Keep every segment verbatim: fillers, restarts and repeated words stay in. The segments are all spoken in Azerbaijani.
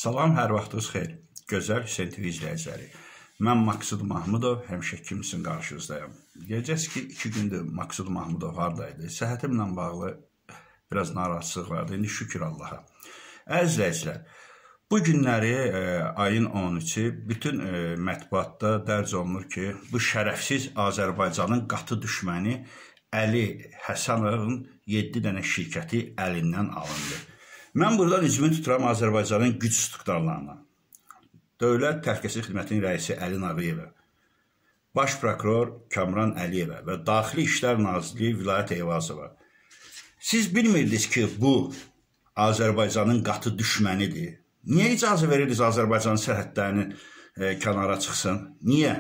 Salam, hər vaxtınız xeyir. Gözəl Hüseyn T V izləyiciləri. Mən Maksud Mahmudov, həmişə kimsin qarşınızdayım. Deyəcəksiniz ki, iki gündür Maksud Mahmudov haradaydı. Səhhətimlə bağlı biraz narahatsızlıq vardı. İndi şükür Allaha. Əziz izləyicilər, bu günləri e, ayın on üçü bütün e, mətbuatda dərc olunur ki, bu şərəfsiz Azərbaycanın qatı düşməni Əli Həsənovun yeddi dənə şirkəti əlindən alındı. Mən buradan üzümü tuturam Azərbaycanın güc istiqdarlarına. Dövlət Təhlükəsizlik Xidmətinin rəisi Əli Nağıyevə, Baş prokuror Kamran Əliyevə və Daxili İşlər Nazirliyi Vilayət Eyvazova. Siz bilmirdiniz ki, bu Azərbaycanın qatı düşmənidir. Niyə icazə verirdiniz Azərbaycanın sərhədlərini e, kənara çıxsın? Niyə?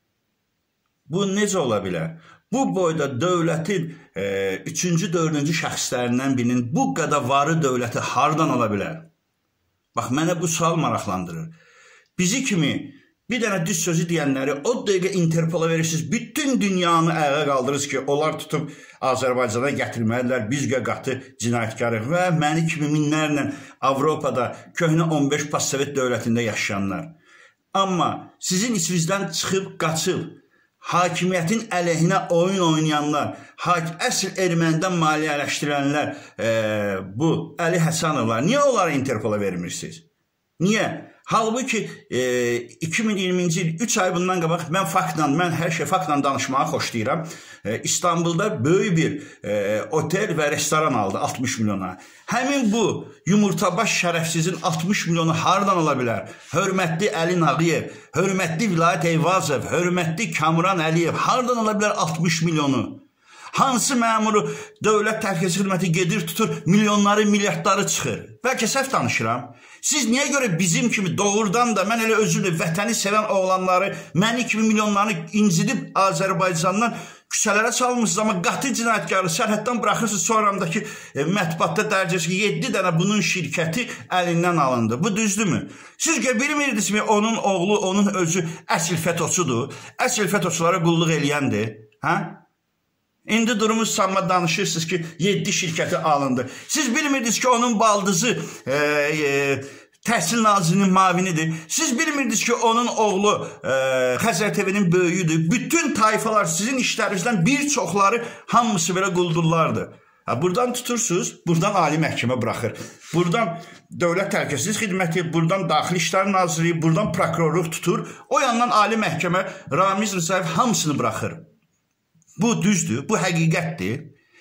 Bu necə ola bilər? Bu boyda dövlətin e, üçüncü, dördüncü şəxslərindən birinin bu qədər varı dövləti hardan ola bilər? Bax, mənə bu sual maraqlandırır. Bizi kimi bir dənə düz sözü deyənləri o dəqiqə Interpola verirsiniz, bütün dünyanı ayağa qaldırırsınız ki, onlar tutub Azərbaycana gətirməlidirlər, biz qatı cinayətkarıq və məni kimi minlərlə Avropada köhnə on beş postsovet dövlətində yaşayanlar. Amma sizin içinizdən çıxıb, qaçıb, hakimiyyətin əleyhinə oyun oynayanlar, əsl ermənidən maliyyələşdirənlər, e, bu Əli Həsənovlar, niyə onları Interpola vermirsiniz? Niyə? Halbuki e, iki min iyirminci il üç ay bundan qabaq mən faktla, mən hər şey faktla danışmağı xoşlayıram. E, İstanbulda böyük bir e, otel və restoran aldı altmış milyona. Həmin bu yumurtabaş şərəfsizin altmış milyonu hardan ola bilər? Hörmətli Əli Nağıyev, hörmətli Vilayət Eyvazov, hörmətli Kamran Əliyev hardan ola bilər altmış milyonu? Hansı məmuru dövlət təhlükəsizlik xidməti gedir, tutur, milyonları, milyardları çıxır? Bəlkə səhv danışıram. Siz niyə görə bizim kimi doğrudan da, mən elə özümdə vətəni sevən oğlanları, məni kimi milyonlarını incidib Azərbaycandan küçələrə çalmışsınız, amma qatı cinayətkarı sərhəddən buraxırsınız, sonramdakı e, mətbuatda dərcəsi ki, yeddi dənə bunun şirkəti əlindən alındı. Bu düzdürmü? Siz bilmirdiniz mi, onun oğlu, onun özü əsl fetoçudur, əsl fetoçulara qulluq eləyəndir, hə? İndi durumu sanma danışırsınız ki, yeddi şirkəti alındı. Siz bilmirdiniz ki, onun baldızı e, e, Təhsil Nazirinin mavinidir. Siz bilmirdiniz ki, onun oğlu e, Xəzər T V-nin böyüyüdür. Bütün tayfalar sizin işlərinizdən bir çoxları hamısı belə quldurlardır. Ha, buradan tutursunuz, buradan Ali Məhkəmə buraxır. Buradan Dövlət Təhlükəsizlik Xidməti, buradan Daxili İşlər Nazirliyi, buradan prokurorluq tutur. O yandan Ali Məhkəmə Ramiz Rzayev hamısını buraxır. Bu düzdür, bu həqiqətdir.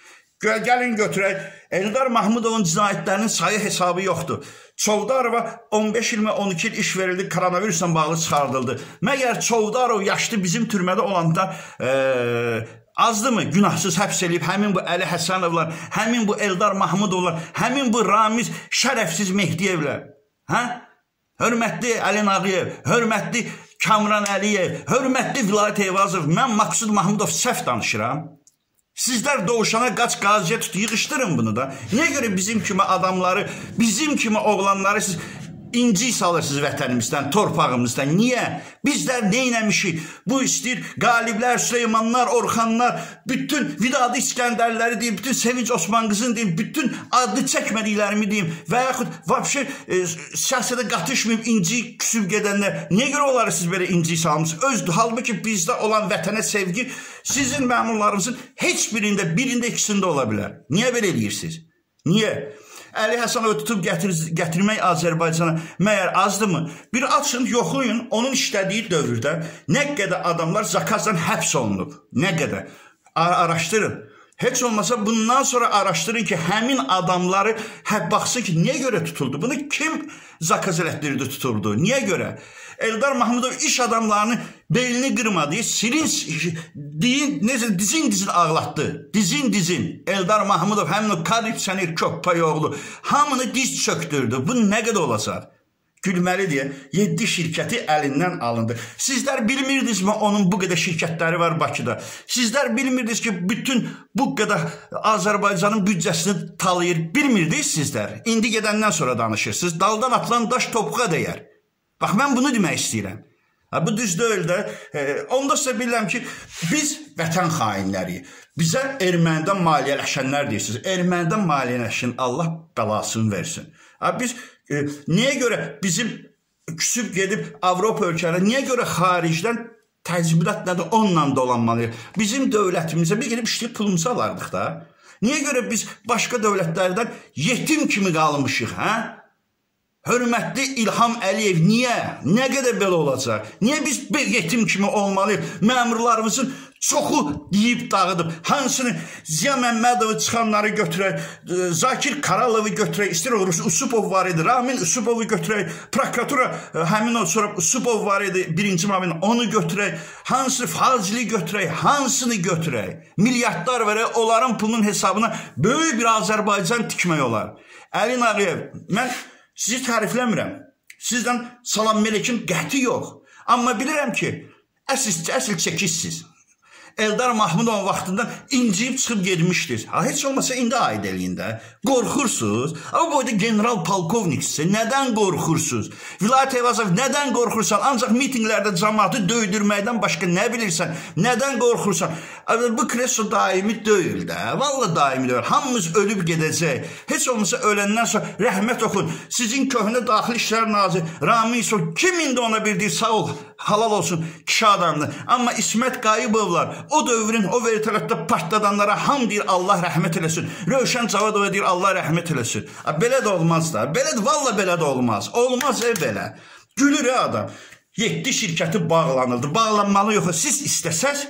Gəlin götürək, Eldar Mahmudovun cinayətlərinin sayı hesabı yoxdur. Çovdarova on beş il, on iki il iş verildi, koronavirusla bağlı çıxardıldı. Məgər Çovdarov yaşlı bizim türmədə olanda e, azdırmı günahsız həbs edib həmin bu Əli Həsənovlar, həmin bu Eldar Mahmudovlar, həmin bu Ramiz şərəfsiz Mehdiyevlər? Hə? Hörmətli Əli Nağıyev, hörmətli Kamran Əliyev, hörmətli Vilayət Eyvazov, mən Maksud Mahmudov səhv danışıram. Sizlər doğuşana qaç qaziyə tut, yığışdırın bunu da. Niyə görə bizim kimi adamları, bizim kimi oğlanları siz inci salırsınız vətənimizdən, torpağımızdan? Niyə? Bizlər neynəmişik? Bu istəyir Qaliblər, Süleymanlar, Orxanlar, bütün Vidadı İskəndərləri deyim, bütün Sevinç Osman qızın deyim, bütün adlı çəkmədiklərimi deyim və yaxud vəbşə e, siyasətə qatışmayıb inci küsüb gedənlər. Niyə görə onları siz belə inci salmışsınız? Özdür. Halbuki bizdə olan vətənə sevgi sizin məmurlarınızın heç birində, birində ikisində ola bilər. Niyə belə eləyirsiniz? Niyə? Əli Həsənovu tutub gətir, gətirmək Azərbaycana məyər azdırmı? Bir açın, yoxlayın, onun işlədiyi dövrdə nə qədər adamlar zakazdan həbs olunub, nə qədər araşdırın. Heç olmasa bundan sonra araşdırın ki, həmin adamları həb baxsın ki, niyə görə tutuldu? Bunu kim zakaz elətdirdi, tutuldu? Niyə görə? Eldar Mahmudov iş adamlarını beynini qırmadı, silin, deyin, necə, dizin dizin ağlatdı. Dizin dizin. Eldar Mahmudov həmin o Karib Sənir Köppay oğlu hamını diz çöktürdü. Bu nə qədər olacaq? Gülməli deyə yeddi şirkəti əlindən alındı. Sizlər bilmirdinizmi onun bu qədər şirkətləri var Bakıda? Sizlər bilmirdiniz ki, bütün bu qədər Azərbaycanın büdcəsini talayır. Bilmirdiniz sizlər. İndi gedəndən sonra danışırsınız. Daldan atılan daş topuğa dəyər. Bax, mən bunu demək istəyirəm. Ha, bu düz deyil də. E, onda sizə bilirəm ki, biz vətən xainləriyik. Bizə ermənidən maliyyələşənlər deyirsiniz. Ermənidən maliyyələşən Allah bəlasını versin. Ha, biz E, niyə görə bizim küsüb gedib Avropa ölkələrə, niyə görə xaricdən təcmilat nədir, onunla dolanmalıyıq? Bizim dövlətimizə bir gedib işləyib pulumuzu alardıq da. Niyə görə biz başqa dövlətlərdən yetim kimi qalmışıq, hə? Hörmətli İlham Əliyev, niyə? Nə qədər belə olacaq? Niyə biz yetim kimi olmalıyıq? Məmurlarımızın çoxu deyib dağıdıb. Hansını Ziya Məmmədovu çıxanları götürək, Zakir Karalovu götürək, istəyir olursa Usupov var idi, Ramin Usupovu götürək, prokuratura həmin o sonra Usupov var idi, birinci mavin onu götürək, hansı Fazili götürək, hansını götürək? Milyardlar verək, onların pulunun hesabına böyük bir Azərbaycan tikmək olar. Əlin Ağayev, mən sizi tərifləmirəm. Sizdən salam melekim qəti yox. Amma bilirəm ki, əsl, əsl çəkişsiz. Eldar Mahmudov vaxtından inciyib çıxıb gedmişdir. Ha, heç olmasa indi aid eləyin də. Qorxursunuz. Ama boyda general polkovniksə, nədən qorxursunuz? Vilayət Eyvazov, nədən qorxursan? Ancaq mitinglərdə cəmaatı döydürməkdən başqa nə bilirsən? Nədən qorxursan? Bu kreso daimi deyil də. Vallahi daimi deyil. Hamımız ölüb gedəcək. Heç olmasa öləndən sonra rəhmət oxun. Sizin köhnə Daxili İşlər Naziri Ramin İsov, kim indi ona bildir? Sağ ol, halal olsun, kişi adamdır. Amma İsmət Qayıbovlar, o dövrün o vertolyotda partladanlara ham deyir Allah rəhmət eləsin. Rövşən Cavadova deyir Allah rəhmət eləsin. Belə də olmaz da. Belə də, valla belə də olmaz. Olmaz e belə. Gülür e adam. Yeddi şirkəti bağlanıldı. Bağlanmalı yox. Siz istəsəz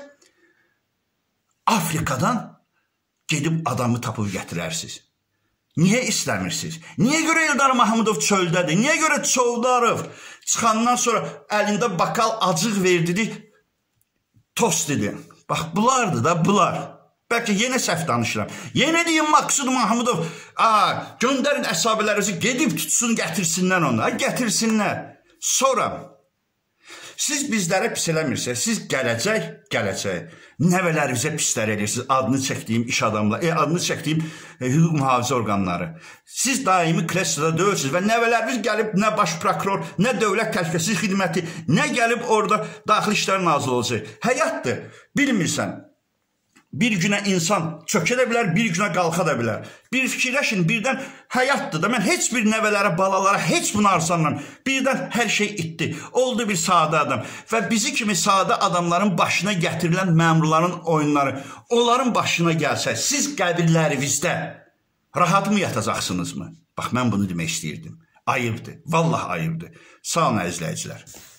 Afrikadan gedib adamı tapıb gətirərsiniz. Niyə istəmirsiniz? Niyə görə Eldar Mahmudov çöldədir? Niyə görə Çovdarov çıxandan sonra əlində bakal acıq verdi, tost dedi. Bax, bulardır da, bular. Bəlkə yenə səhv danışıram. Yenə deyim Maksud Mahmudov, aa, göndərin əsabilərinizi, gedib tutsun, gətirsinlər onu. Gətirsinlər. Sonra, siz bizlərə pis eləmirsiniz, siz gələcək, gələcək. Nəvələrinizə pislər edirsiniz, adını çəkdiyim iş adamları, e, adını çəkdiyim e, hüquq mühafizə orqanları. Siz daimi krestoda döyürsünüz və nəvələriniz gəlib nə baş prokuror, nə dövlət təhlükəsizlik xidməti, nə gəlib orada Daxili İşlər Naziri olacaq. Həyatdır, bilmirsən. Bir günə insan çökə də bilər, bir günə qalxa da bilər. Bir fikirləşin, birdən həyatdır da, mən heç bir nəvələrə, balalara, heç bunu arsanlam. Birdən hər şey itdi. Oldu bir sadə adam. Və bizi kimi sadə adamların başına gətirilən məmurların oyunları, onların başına gəlsə, siz qəbirlərinizdə rahat mı yatacaqsınızmı? Bax, mən bunu demək istəyirdim. Ayıbdır, vallahi ayıbdır. Sağ olun əzizləyicilər.